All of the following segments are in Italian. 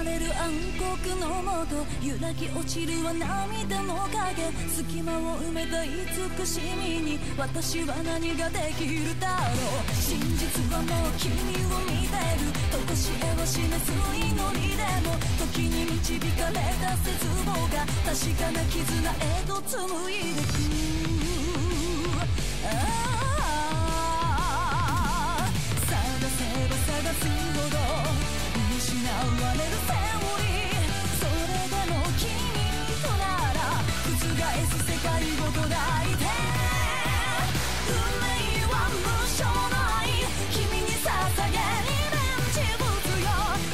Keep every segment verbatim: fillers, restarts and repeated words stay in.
れる暗黒のもと揺らぎ落ちるは涙の影隙間を埋めた慈しみに私は何ができるだろう真実はもう君を見てるとこしえを示す祈りでも時に導かれた絶望が確かな絆へと紡いでく探せば探すほど失われるセオリーそれでも君となら覆す世界を捉えて運命は無償の愛君に捧げリベンジ物よ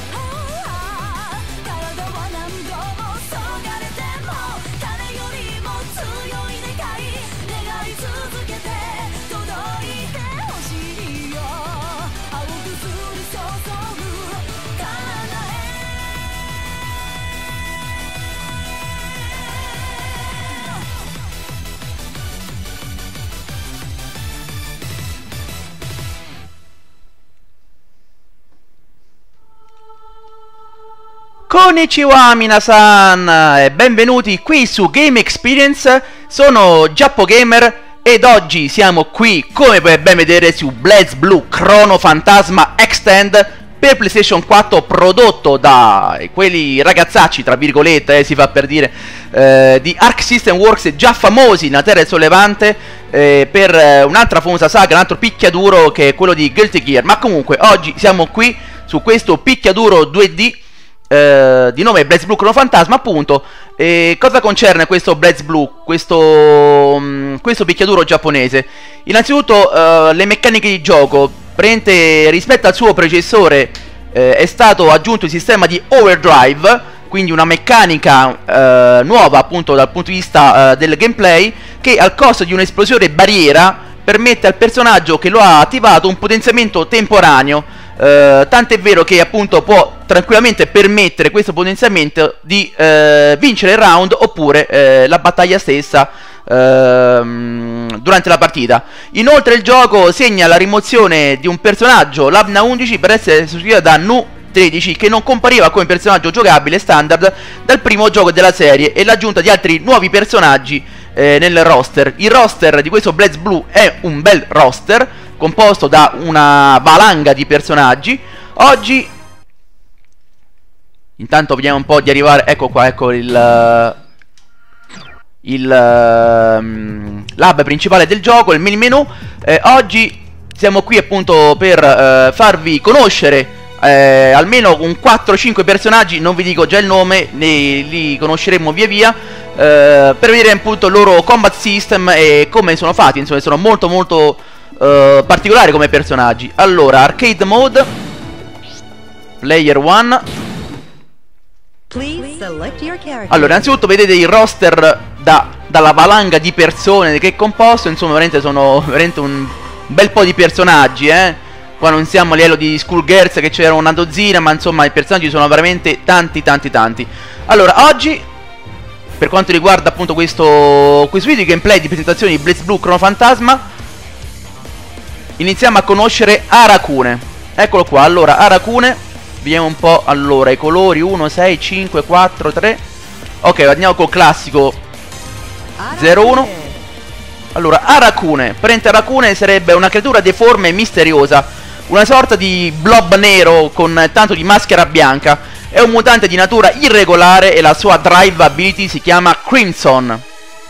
体は何度もそがれても誰よりも強い願い願い続けて届いてほしいよ青く降り注ぐ Konnichiwa minasan e benvenuti qui su Game Experience, sono Giappogamer ed oggi siamo qui, come puoi ben vedere, su BlazBlue Chrono Phantasma Extend per PlayStation quattro, prodotto da quelli ragazzacci, tra virgolette, eh, si fa per dire, eh, di Arc System Works, già famosi nella Terra del Sollevante, eh, per eh, un'altra famosa saga, un altro picchiaduro che è quello di Guilty Gear. Ma comunque oggi siamo qui su questo picchiaduro due D Uh, di nome BlazBlue Chrono Phantasma, appunto. E cosa concerne questo BlazBlue, questo, um, questo picchiaduro giapponese? Innanzitutto uh, le meccaniche di gioco. Prende, rispetto al suo predecessore uh, è stato aggiunto il sistema di overdrive, quindi una meccanica uh, nuova appunto dal punto di vista uh, del gameplay, che al costo di un'esplosione barriera permette al personaggio che lo ha attivato un potenziamento temporaneo. Uh, tant'è vero che appunto può tranquillamente permettere questo potenziamento di uh, vincere il round oppure uh, la battaglia stessa uh, durante la partita. Inoltre il gioco segna la rimozione di un personaggio, Labna undici, per essere sostituita da Nu tredici, che non compariva come personaggio giocabile standard dal primo gioco della serie, e l'aggiunta di altri nuovi personaggi eh, nel roster. Il roster di questo BlazBlue è un bel roster composto da una valanga di personaggi. Oggi intanto vediamo un po' di arrivare. Ecco qua, ecco il il um, lab principale del gioco, il mini menu. eh, Oggi siamo qui appunto per uh, farvi conoscere eh, almeno un quattro cinque personaggi. Non vi dico già il nome, ne, li conosceremo via via, eh, per vedere appunto il loro combat system e come sono fatti. Insomma, sono molto molto Uh, particolari come personaggi. Allora, arcade mode, player one. Allora, innanzitutto vedete il roster da, dalla valanga di persone che è composto. Insomma, veramente sono veramente un bel po' di personaggi, eh. Qua non siamo a livello di Skullgirls che c'era una dozzina, ma insomma i personaggi sono veramente tanti tanti tanti. Allora, oggi, per quanto riguarda appunto questo, questo video di gameplay di presentazione di BlazBlue Chrono Phantasma, iniziamo a conoscere Arakune. Eccolo qua. Allora, Arakune, vediamo un po'. Allora, i colori uno, sei, cinque, quattro, tre. Ok, andiamo col classico zero uno. Allora, Arakune. Prende Arakune sarebbe una creatura deforme e misteriosa, una sorta di blob nero con tanto di maschera bianca. È un mutante di natura irregolare e la sua drive ability si chiama Crimson.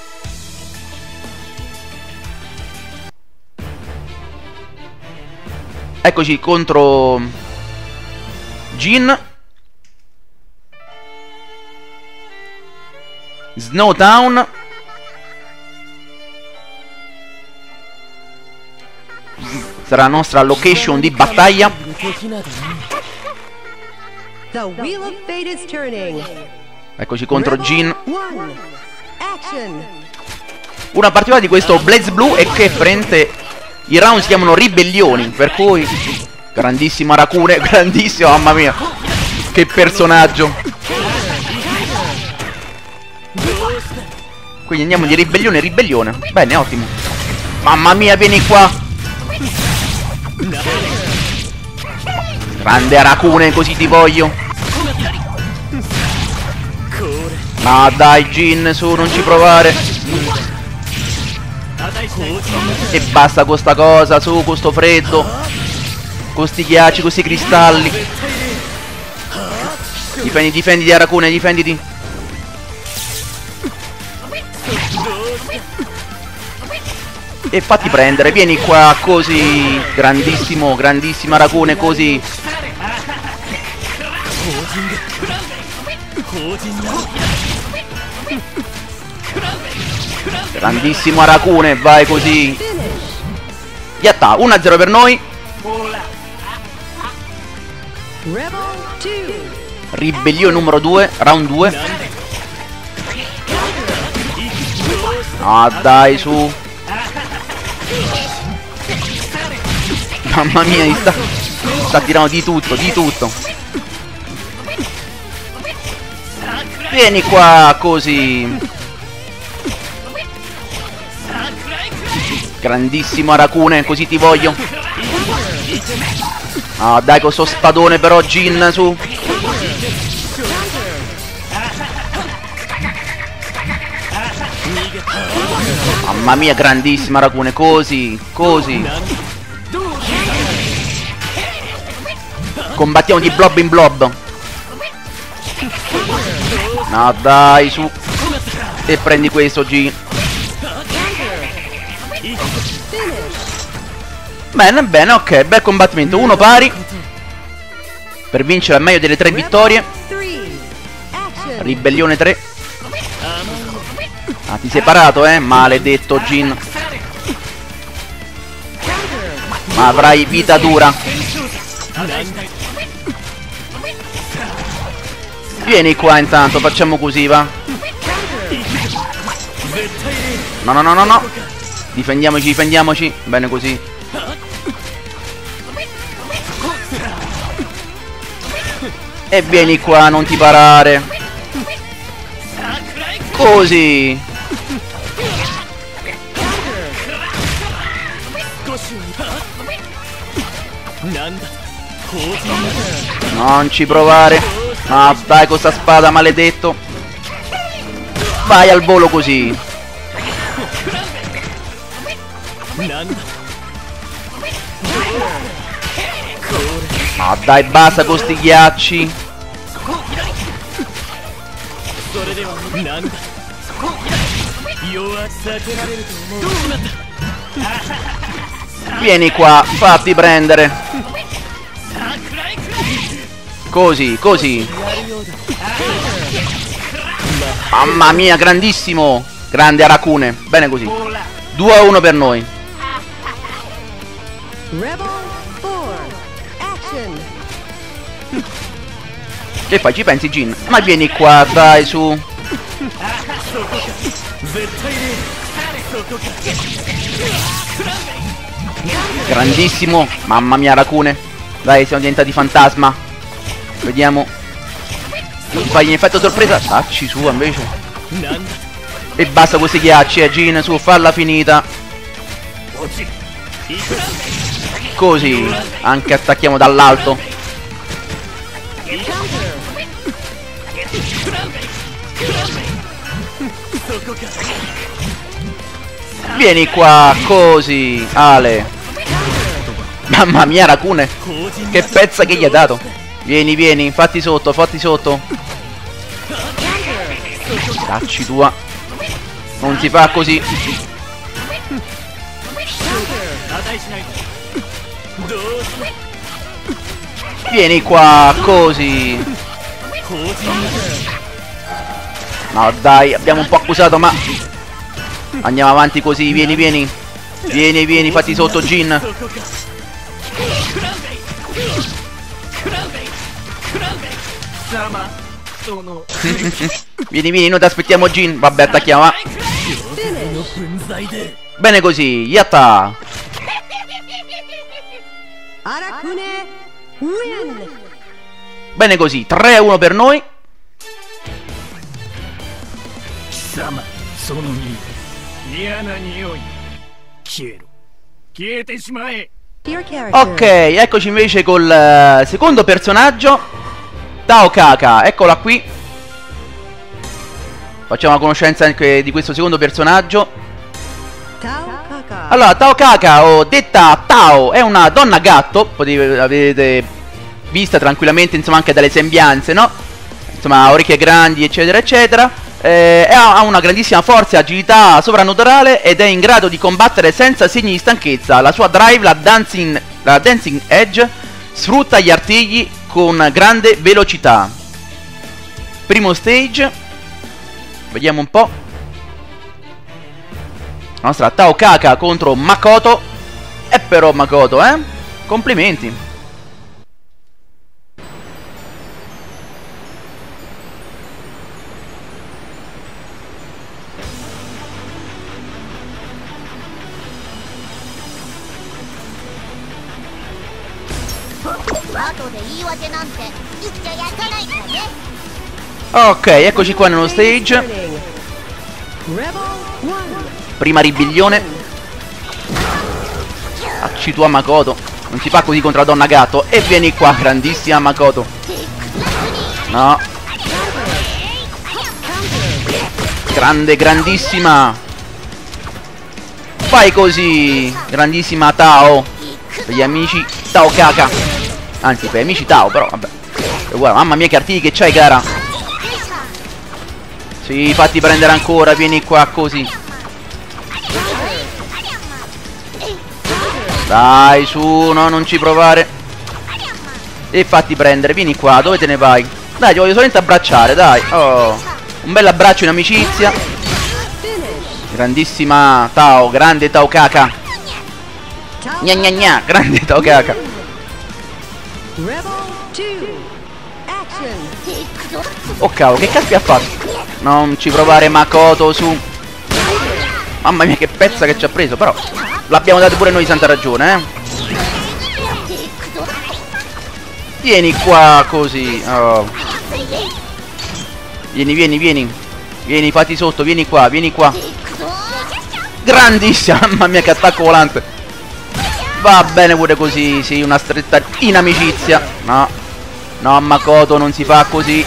Eccoci contro Jin. Snowtown. Sarà la nostra location di battaglia. Eccoci contro Jin. Una particolarità di questo BlazBlue è che frente i round si chiamano ribellioni, per cui grandissimo Arakune, grandissimo, mamma mia, che personaggio. Quindi andiamo di ribellione in ribellione. Bene, ottimo. Mamma mia, vieni qua. Grande Arakune, così ti voglio. No dai Jin, su, non ci provare. E basta con sta cosa, su, con sto freddo, con sti ghiacci, con sti cristalli. Difendi, difenditi Arakune, difenditi. E fatti prendere, vieni qua, così. Grandissimo, grandissimo Arakune, così. Grandissimo Arakune, vai così. Yatta, uno a zero per noi. Ribellione numero due, round due. Ah dai, su. Mamma mia, sta, sta tirando di tutto, di tutto. Vieni qua, così. Grandissimo Arakune, così ti voglio. Ah dai, con sto spadone però Jin, su. Mamma mia, grandissima Arakune, così, così. Combattiamo di blob in blob. No dai, su. E prendi questo Jin. Bene, bene, ok, bel combattimento. Uno pari per vincere al meglio delle tre vittorie. Ribellione tre. Ah, ti sei parato, eh? Maledetto Jin. Ma avrai vita dura. Vieni qua intanto, facciamo così, va. No, no, no, no, no. Difendiamoci, difendiamoci. Bene così. E vieni qua, non ti parare. Così. Non ci provare. No, dai con sta spada, maledetto. Vai al volo così. No, dai, basta con sti ghiacci. Vieni qua, fatti prendere. Così, così. Mamma mia, grandissimo. Grande Arakune. Bene così. due a uno per noi. Che fai, ci pensi Jin? Ma vieni qua, dai, su. Grandissimo. Mamma mia Arakune. Dai, siamo diventati fantasma. Vediamo. Fai un effetto sorpresa. Tacci su invece. E basta questi ghiacci, eh Jin, su, falla finita. Così. Anche attacchiamo dall'alto. Vieni qua, così, Ale. Mamma mia Arakune. Che pezza che gli ha dato. Vieni, vieni, fatti sotto, fatti sotto. Dacci tua. Non si fa così. Vieni qua, così. No dai, abbiamo un po' accusato, ma andiamo avanti così, vieni, vieni. Vieni, vieni, fatti sotto Jin. Vieni, vieni, noi ti aspettiamo Jin. Vabbè, attacchiamo, va. Bene così, yatta. Bene così, tre a uno per noi. Ok, eccoci invece col uh, secondo personaggio, Tao Kaka, eccola qui. Facciamo la conoscenza anche di questo secondo personaggio. Tao Kaka. Allora, Tao Kaka, o detta Tao, è una donna gatto. Potete, avete vista tranquillamente, insomma, anche dalle sembianze, no? Insomma, ha orecchie grandi, eccetera, eccetera. Eh, ha una grandissima forza e agilità sovrannaturale ed è in grado di combattere senza segni di stanchezza. La sua drive, la Dancing, la Dancing Edge, sfrutta gli artigli con grande velocità. Primo stage. Vediamo un po'. La nostra Tao Kaka contro Makoto. E però Makoto, eh? Complimenti. Ok, eccoci qua nello stage. Prima ribellione. Acci tua Makoto. Non si fa così contro la donna gatto. E vieni qua, grandissima Makoto. No. Grande, grandissima. Fai così, grandissima Tao. Per gli amici Tao Kaka. Anzi, per gli amici Tao, però vabbè. E guarda, mamma mia che artigli che c'hai, cara. Sì, fatti prendere ancora, vieni qua così. Dai, su, no, non ci provare. E fatti prendere, vieni qua, dove te ne vai? Dai, ti voglio solamente abbracciare, dai. Oh, un bel abbraccio in amicizia. Grandissima Tao, grande Tao Kaka. Gna gna gna, grande Tao Kaka. Oh cavolo, che caspita ha fatto? Non ci provare Makoto, su. Mamma mia che pezza che ci ha preso. Però l'abbiamo dato pure noi, santa ragione, eh. Vieni qua così, oh. Vieni, vieni, vieni. Vieni, fatti sotto, vieni qua, vieni qua. Grandissima, mamma mia che attacco volante. Va bene pure così, sì, una stretta in amicizia. No, no Makoto, non si fa così.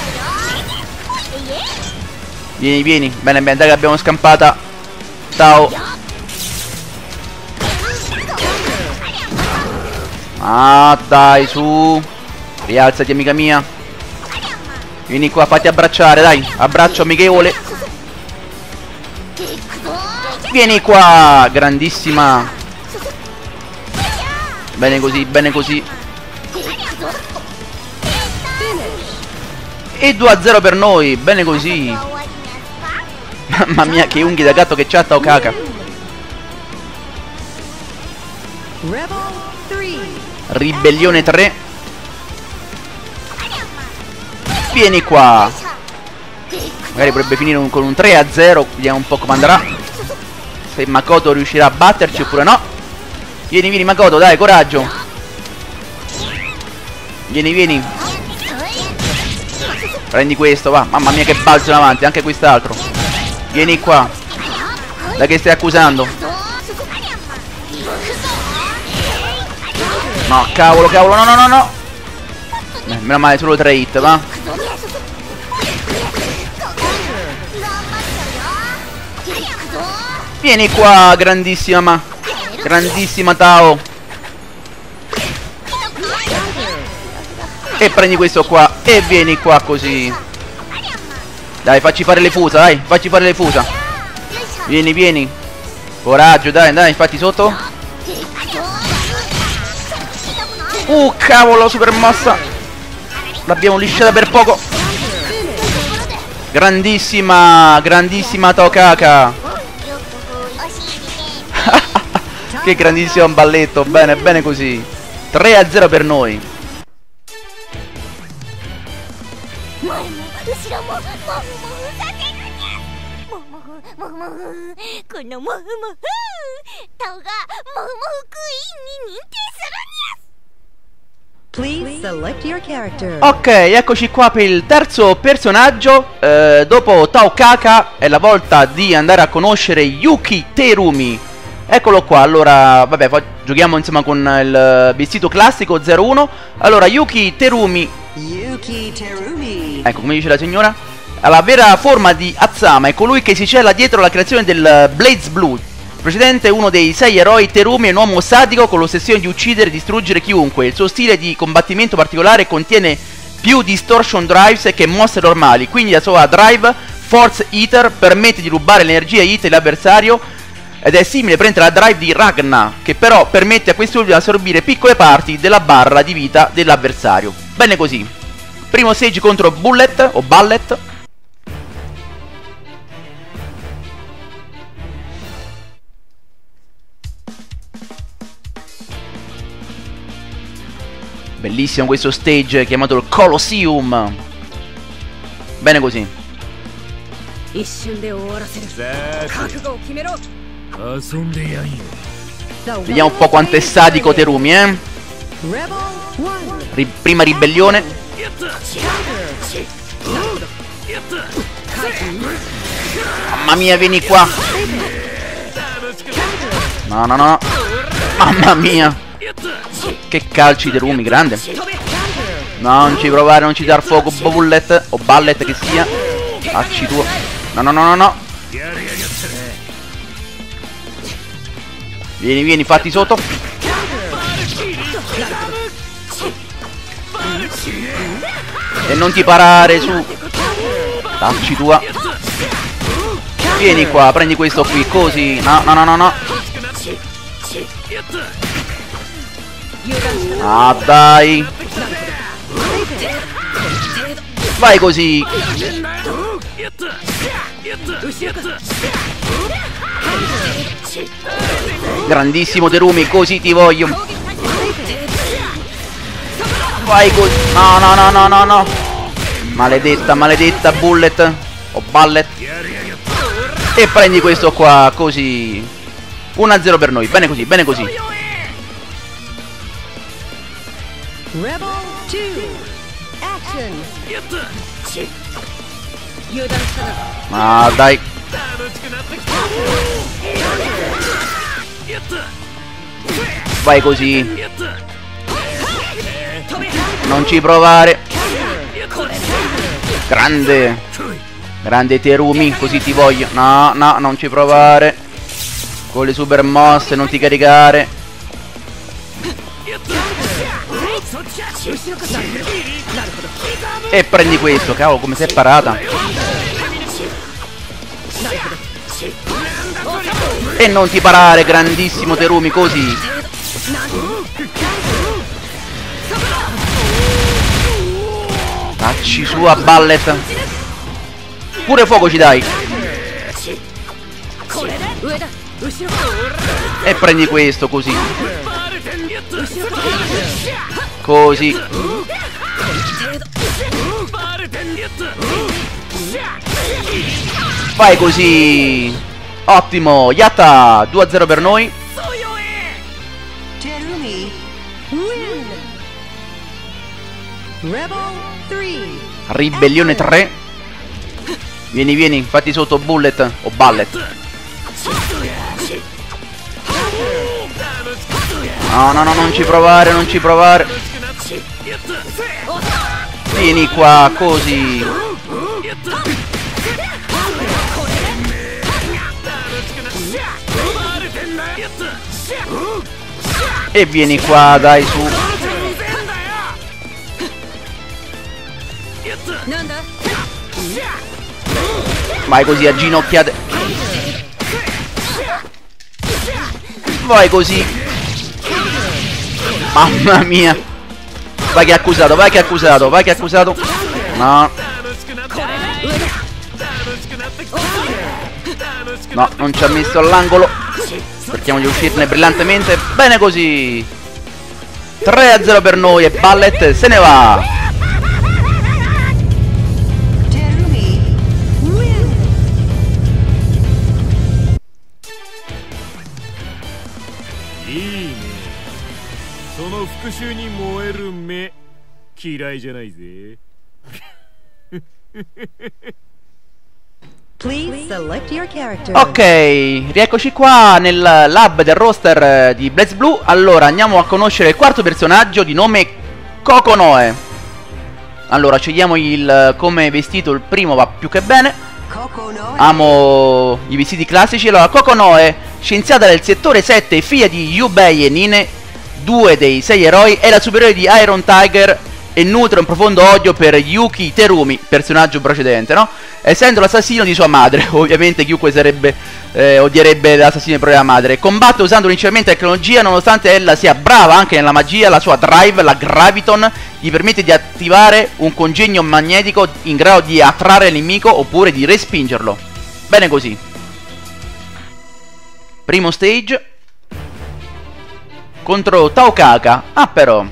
Vieni, vieni, bene, bene, dai che abbiamo scampata Tao. Ah, dai, su. Rialzati, amica mia. Vieni qua, fatti abbracciare, dai. Abbraccio amichevole. Vieni qua, grandissima. Bene così, bene così. E due a zero per noi, bene così. Mamma mia, che unghie da gatto che c'ha Tao Kaka. Ribellione tre. Vieni qua. Magari potrebbe finire un, con un tre a zero. Vediamo un po' come andrà. Se Makoto riuscirà a batterci oppure no. Vieni, vieni Makoto, dai, coraggio. Vieni, vieni. Prendi questo, va. Mamma mia che balzo in avanti, anche quest'altro. Vieni qua. Da che stai accusando? No, cavolo, cavolo, no, no, no, no. Eh, meno male, solo tre hit, va. Vieni qua, grandissima, ma grandissima Tao. E prendi questo qua. E vieni qua così. Dai, facci fare le fusa, dai, facci fare le fusa. Vieni, vieni. Coraggio, dai, dai, fatti sotto. Uh, cavolo, super mossa. L'abbiamo lisciata per poco. Grandissima, grandissima Tao Kaka. Che grandissimo balletto, bene, bene così. tre a zero per noi. Ok, eccoci qua per il terzo personaggio. eh, Dopo Tao Kaka è la volta di andare a conoscere Yuki Terumi. Eccolo qua, allora, vabbè, giochiamo insomma con il vestito classico zero uno. Allora, Yuki Terumi. Yuki Terumi. Ecco, come dice la signora. La vera forma di Azama è colui che si cela dietro la creazione del BlazBlue. Precedente uno dei sei eroi, Terumi è un uomo sadico con l'ossessione di uccidere e distruggere chiunque. Il suo stile di combattimento particolare contiene più distortion drives che mosse normali, quindi la sua drive Force Eater permette di rubare l'energia hit dell'avversario ed è simile praticamente alla drive di Ragna, che però permette a quest'ultimo di assorbire piccole parti della barra di vita dell'avversario. Bene così. Primo stage contro Bullet o Bullet. Bellissimo questo stage chiamato il Colosseum. Bene così. Vediamo un po' quanto è sadico Terumi, eh. Ri prima ribellione. Mamma mia, vieni qua. No, no, no. Mamma mia. Che calci Terumi, grande. No, non ci provare, non ci dar fuoco, Bullet o Bullet che sia. Facci tuo. No, no, no, no, no. Vieni, vieni, fatti sotto. E non ti parare su. Facci tua. Vieni qua, prendi questo qui, così. No, no, no, no, no. Ah, dai. Vai così. Grandissimo Terumi, così ti voglio. Vai così. No, no, no, no, no, no. Maledetta, maledetta Bullet o Bullet. E prendi questo qua, così. uno a zero per noi, bene così, bene così. Rebel two, action. Ah, dai. Vai così. Non ci provare. Grande. Grande Terumi, così ti voglio. No, no, non ci provare. Con le super mosse, non ti caricare. E prendi questo, cavolo, come sei parata. E non ti parare, grandissimo Terumi, così. Facci su a Bullet. Pure fuoco ci dai. E prendi questo, così. Così. Vai così. Ottimo. Yatta. due a zero per noi. Terumi win. Rebel three. Ribellione tre. Vieni, vieni. Fatti sotto Bullet o Bullet. No, no, no, non ci provare, non ci provare. Vieni qua, così. E vieni qua, dai, su. Vai così, a ginocchiate. Vai così. Mamma mia. Vai che è accusato, vai che è accusato, vai che è accusato. No. No, non ci ha messo all'angolo. Cerchiamo di uscirne brillantemente. Bene così. tre a zero per noi e Bullet se ne va. Terumi win. Please select your character. Ok, rieccoci qua nel lab del roster di BlazBlue. Allora andiamo a conoscere il quarto personaggio di nome Kokonoe. Allora, scegliamo il come vestito, il primo va più che bene. Kokonoe. Amo i vestiti classici. Allora, Kokonoe, scienziata del settore sette, figlia di Yubei e Nine, due dei sei eroi, è la superiore di Iron Tiger e nutre un profondo odio per Yuki Terumi, personaggio precedente, no? Essendo l'assassino di sua madre. Ovviamente chiunque sarebbe eh, odierebbe l'assassino di propria madre. Combatte usando principalmente tecnologia, nonostante ella sia brava anche nella magia. La sua drive, la Graviton, gli permette di attivare un congegno magnetico in grado di attrarre il nemico oppure di respingerlo. Bene così. Primo stage contro Taokaka. Ah, però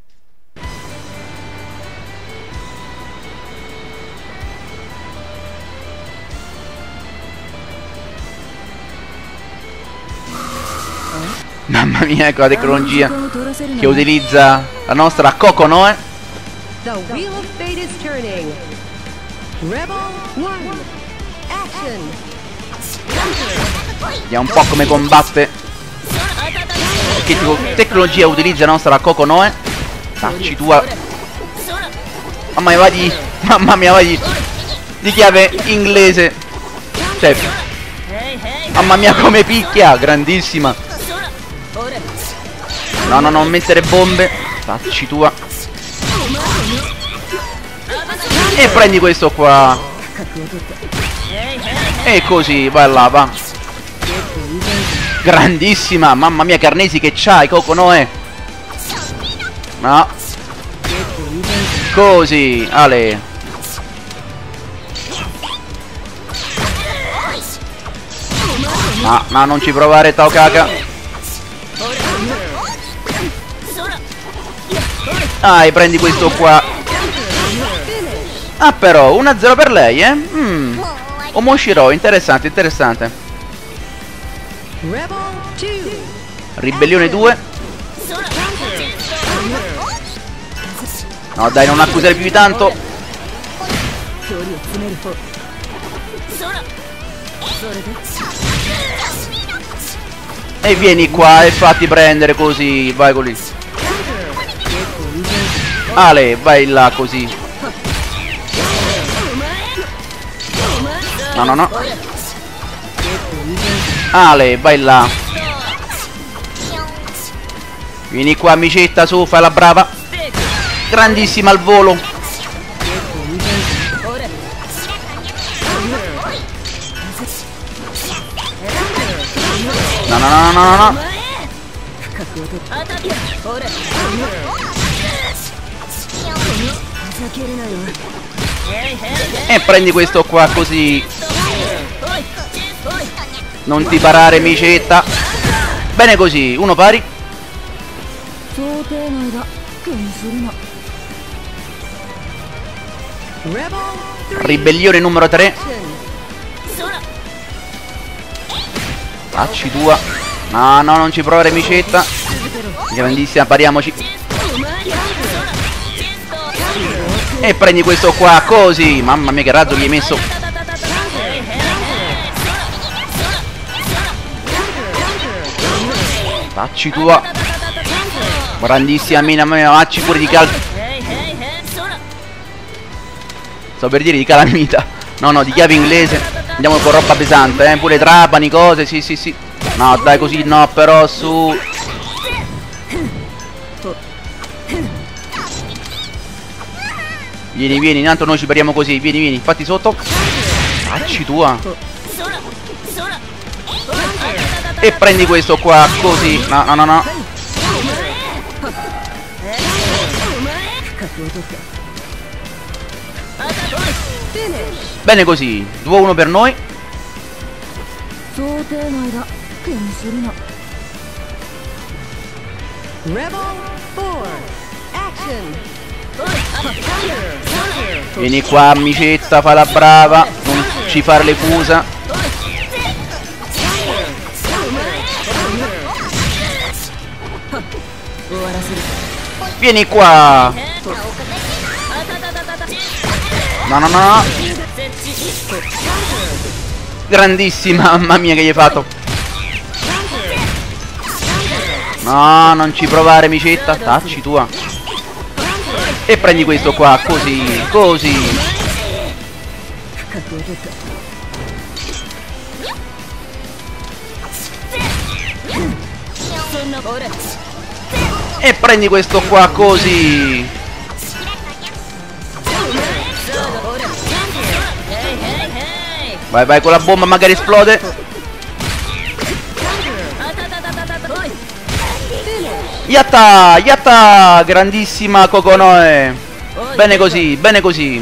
mamma mia, ecco la tecnologia che utilizza la nostra Kokonoe. The wheel of fate is turning. Rebel one. Action. Vediamo un po' come combatte. Che tipo tecnologia utilizza la nostra Kokonoe. Tacci tua. Mamma mia, va di. Mamma mia, va di. Di chiave inglese. Cioè. Mamma mia, come picchia. Grandissima. No, no, non mettere bombe. Tacci tua. E prendi questo qua. E così, vai là, va. Grandissima, mamma mia, Carnesi che c'hai, Kokonoe. No. Così, ale. No, no, non ci provare, Taokaka. Ah, e prendi questo qua. Ah, però, uno a zero per lei, eh. Mm. Omoshiro, interessante, interessante. Ribellione due. No, dai, non accusare più di tanto. E vieni qua e fatti prendere così. Vai con lì. Ale, vai là così. No, no, no. Ale, vai là. Vieni qua, amicetta, su, fai la brava. Grandissima al volo. No, no, no, no, no, no. E prendi questo qua così. Non ti parare, micetta. Bene così, uno pari. Ribellione numero tre. Facci tua. No, no, non ci provare, micetta. Grandissima, pariamoci. E prendi questo qua così. Mamma mia, che razzo gli hai messo. Facci tua. Grandissima mina, facci pure di cal. Sto per dire di calamita. No, no, di chiave inglese. Andiamo con roba pesante, eh. Pure trapani, cose, sì, sì, sì. No, dai, così no, però su. Vieni, vieni, intanto noi ci pariamo così. Vieni, vieni, fatti sotto. Facci tua. E prendi questo qua, così. No, no, no, no. Bene così, due a uno per noi. Vieni qua, amicetta, fa la brava. Non ci fare le fusa. Vieni qua. No, no, no, no. Grandissima, mamma mia che gli hai fatto. No, non ci provare, micetta. Tacci tua. E prendi questo qua, così, così. E prendi questo qua, così. Vai, vai con la bomba, magari esplode. Yatta, yatta, grandissima Kokonoe. Bene così, bene così.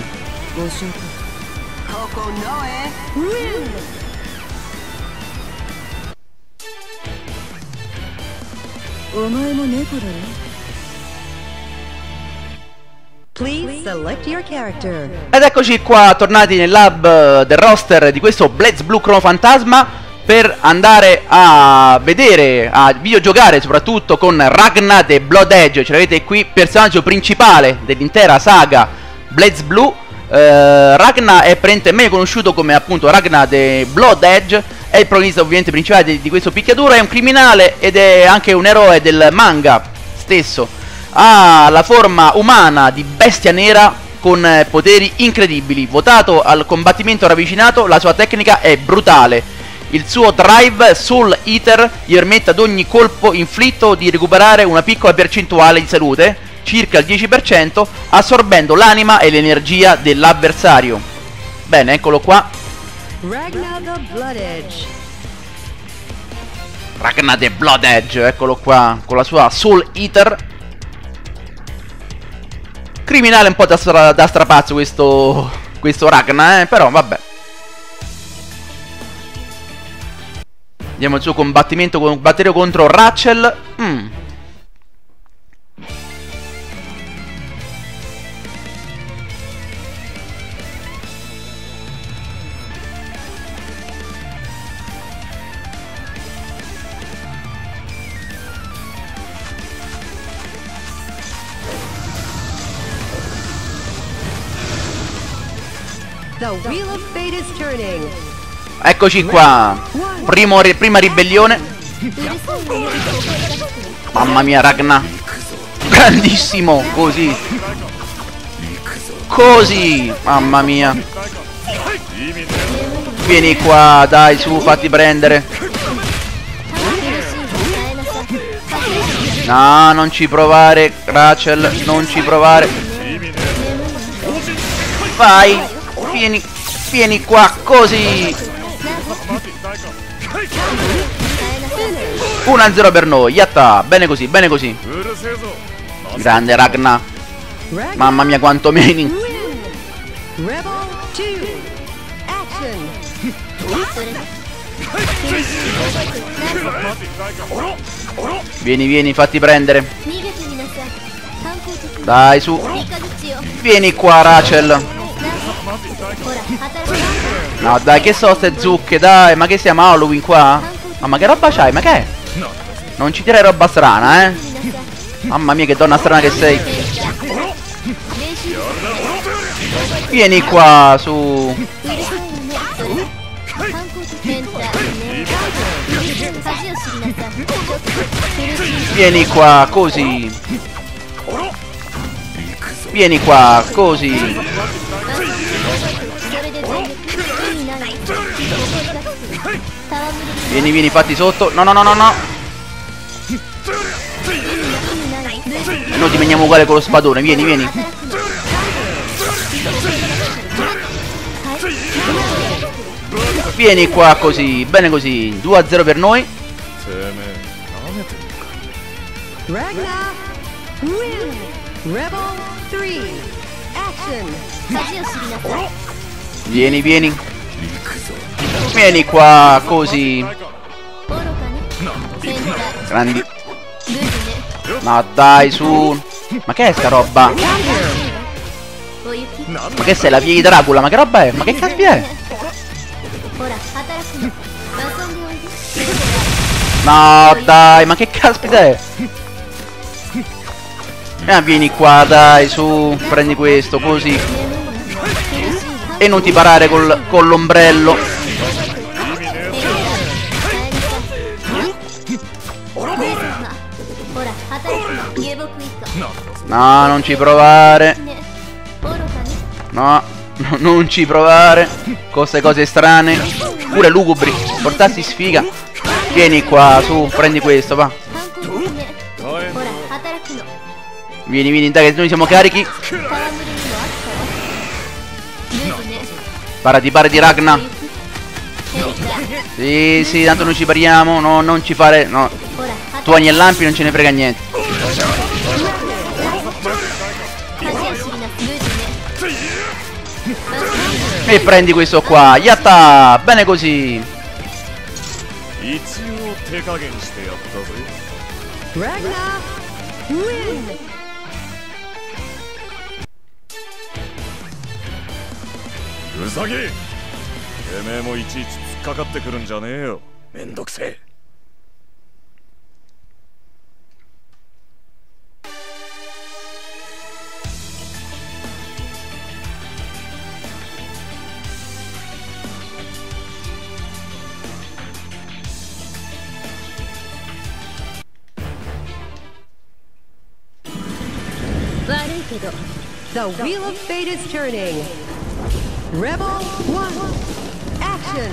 Please select your character. Ed eccoci qua, tornati nel lab del roster di questo BlazBlue Chrono Phantasma per andare a vedere, a videogiocare soprattutto con Ragna The Blood Edge. Ce l'avete qui, personaggio principale dell'intera saga BlazBlue. eh, Ragna è praticamente meglio conosciuto come appunto Ragna The Blood Edge. È il protagonista ovviamente principale di, di questo picchiaduro. È un criminale ed è anche un eroe del manga stesso. Ha la forma umana di bestia nera con eh, poteri incredibili. Votato al combattimento ravvicinato, la sua tecnica è brutale. Il suo drive Soul Eater gli permette ad ogni colpo inflitto di recuperare una piccola percentuale di salute, circa il dieci per cento, assorbendo l'anima e l'energia dell'avversario. Bene, eccolo qua. Ragna the Blood Edge. Ragna The Blood Edge, eccolo qua, con la sua Soul Eater. Criminale un po' da, stra da strapazzo questo, questo Ragna, eh, però vabbè. Andiamo al suo combattimento, combattere contro Rachel. Mm. The wheel of fate is turning. Eccoci qua. Primo, prima ribellione. Mamma mia, Ragna. Grandissimo, così. Così, mamma mia. Vieni qua, dai, su, fatti prendere. No, non ci provare, Rachel, non ci provare. Vai, vieni, vieni qua, così. uno a zero per noi, yatta, bene così, bene così. Grande Ragna. Mamma mia quanto meni. Rebel two. Action. Vieni, vieni, fatti prendere. Dai, su. Vieni qua, Rachel. No, dai, che so ste zucche, dai. Ma che siamo a Halloween qua? Ma, ma che roba c'hai? Ma che è? Non ci tirare roba strana, eh. Mamma mia, che donna strana che sei. Vieni qua, su. Vieni qua, così. Vieni qua, così. Vieni, vieni, fatti sotto. No, no, no, no, no. Noi ti meniamo uguale con lo spadone. Vieni, vieni. Vieni qua, così. Bene così. due a zero per noi. Ragna win. Rebel three. Action. Vieni, vieni. Vieni qua, così. Grandi. Ma dai, su. Ma che è sta roba? Ma che sei, la figlia di Dracula? Ma che roba è? Ma che caspita è? No, dai, ma che caspita è? Eh, vieni qua, dai, su. Prendi questo, così. E non ti parare col, con l'ombrello. No, non ci provare. No, no, non ci provare. Con queste cose strane. Pure lugubri. Portarsi sfiga. Vieni qua, su, prendi questo, va. Vieni, vieni, dai, che noi siamo carichi. Parati, parati, Ragna. Sì, sì, tanto noi ci pariamo. No, non ci fare. No. Tu agnellampi, non ce ne frega niente. E prendi questo qua. Yatta! Bene così. Ragna, win! ウサギ、てめえもいちいち突っかかってくるんじゃねえよ。めんどくせえ。 悪いけど The wheel of fate is turning. Rebel one, action!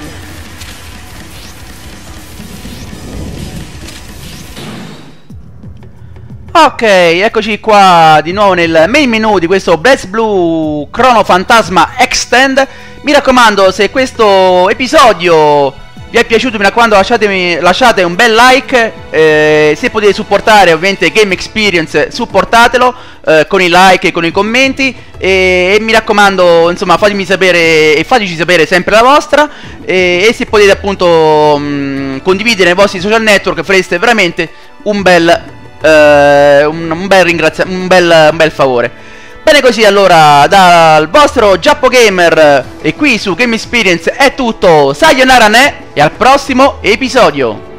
Ok, eccoci qua di nuovo nel main menu di questo BlazBlue Chrono Phantasma Extend. Mi raccomando, se questo episodio vi è piaciuto, mi raccomando, lasciatemi, lasciate un bel like. eh, Se potete supportare ovviamente Game Experience, supportatelo eh, con i like e con i commenti. E, e mi raccomando, insomma, fatemi sapere e fateci sapere sempre la vostra. E, e se potete appunto mh, condividere nei vostri social network, fareste veramente un bel, eh, un, un bel ringraziamento, un bel, un bel favore. Bene così, allora, dal vostro Giappo Gamer e qui su Game Experience è tutto. Sayonara ne e al prossimo episodio.